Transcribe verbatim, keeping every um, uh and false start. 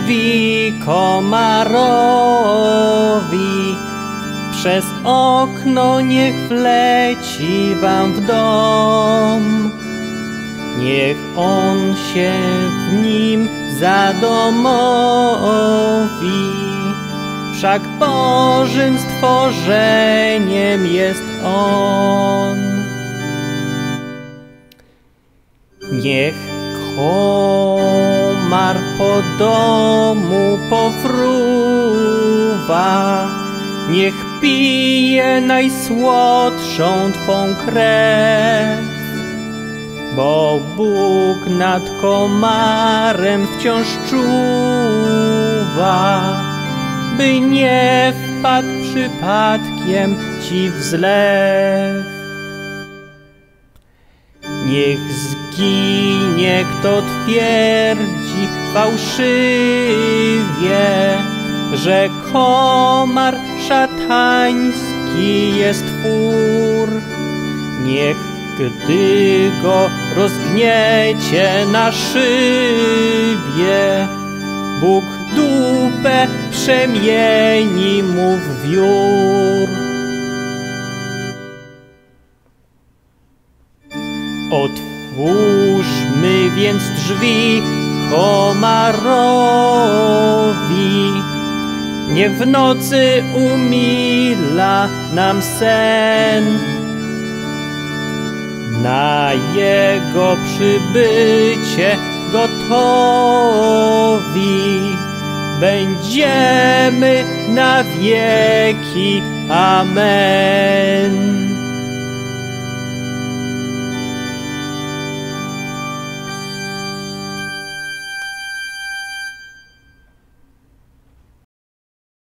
drzwi komarowi, przez okno niech wleci wam w dom. Niech on się w nim zadomowi, wszak Bożym stworzeniem jest on. Niech komar po domu pofruwa, niech pije najsłodszą twą krew, bo Bóg nad komarem wciąż czuwa, by nie wpadł przypadkiem ci w zlew. Niech zginie, kto twierdzi fałszywie, że komar szatański jest twór. Niech, gdy go rozgniecie na szybie, Bóg dupę przemieni mu w wiór. Otwórzmy więc drzwi komarowi, niech w nocy umila nam sen. Na jego przybycie gotowi będziemy na wieki. Amen.